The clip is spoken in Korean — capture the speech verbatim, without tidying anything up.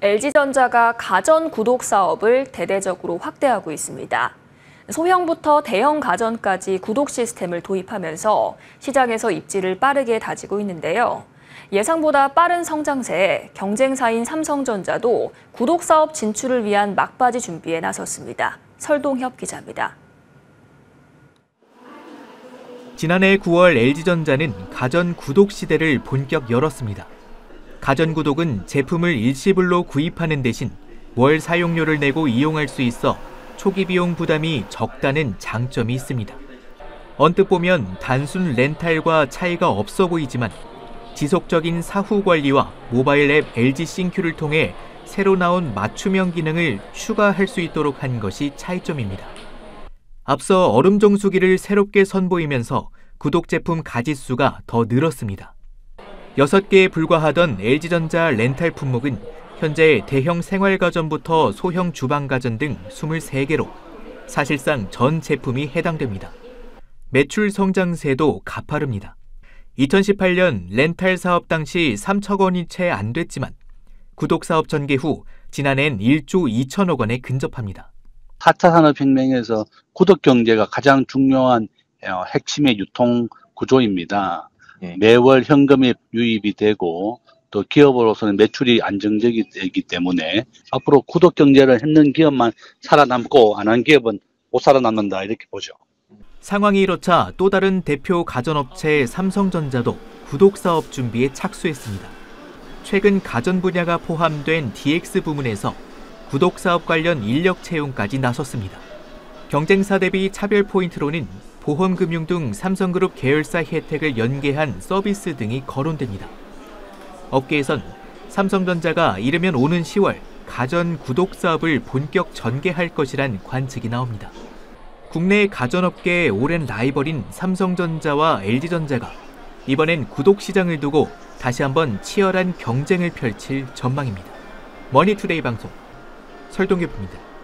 엘지전자가 가전 구독 사업을 대대적으로 확대하고 있습니다. 소형부터 대형 가전까지 구독 시스템을 도입하면서 시장에서 입지를 빠르게 다지고 있는데요. 예상보다 빠른 성장세에 경쟁사인 삼성전자도 구독 사업 진출을 위한 막바지 준비에 나섰습니다. 설동협 기자입니다. 지난해 구월 엘지전자는 가전 구독 시대를 본격 열었습니다. 가전 구독은 제품을 일시불로 구입하는 대신 월 사용료를 내고 이용할 수 있어 초기 비용 부담이 적다는 장점이 있습니다. 언뜻 보면 단순 렌탈과 차이가 없어 보이지만 지속적인 사후 관리와 모바일 앱 엘지싱큐를 통해 새로 나온 맞춤형 기능을 추가할 수 있도록 한 것이 차이점입니다. 앞서 얼음 정수기를 새롭게 선보이면서 구독 제품 가짓수가 더 늘었습니다. 여섯 개에 불과하던 엘지전자 렌탈 품목은 현재 대형 생활가전부터 소형 주방가전 등 스물세 개로 사실상 전 제품이 해당됩니다. 매출 성장세도 가파릅니다. 이천십팔 년 렌탈 사업 당시 삼천억 원이 채 안 됐지만 구독 사업 전개 후 지난해엔 일조 이천억 원에 근접합니다. 사 차 산업혁명에서 구독 경제가 가장 중요한 핵심의 유통 구조입니다. 네. 매월 현금이 유입이 되고 또 기업으로서는 매출이 안정적이기 때문에 앞으로 구독 경제를 했는 기업만 살아남고 안 한 기업은 못 살아남는다 이렇게 보죠. 상황이 이렇자 또 다른 대표 가전업체 삼성전자도 구독 사업 준비에 착수했습니다. 최근 가전 분야가 포함된 디엑스 부문에서 구독 사업 관련 인력 채용까지 나섰습니다. 경쟁사 대비 차별 포인트로는 보험금융 등 삼성그룹 계열사 혜택을 연계한 서비스 등이 거론됩니다. 업계에선 삼성전자가 이르면 오는 시월 가전 구독 사업을 본격 전개할 것이란 관측이 나옵니다. 국내 가전업계의 오랜 라이벌인 삼성전자와 엘지전자가 이번엔 구독 시장을 두고 다시 한번 치열한 경쟁을 펼칠 전망입니다. 머니투데이 방송 설동엽입니다.